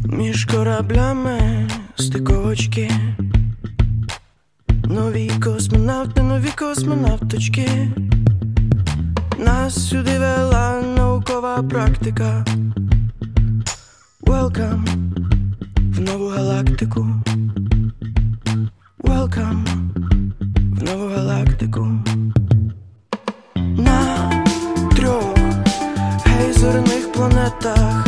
Між кораблями стиковочки, нові космонавти, нові космонавточки. Нас сюди вела наукова практика. Welcome в нову галактику. Welcome в нову галактику. На 3 гейзерних планетах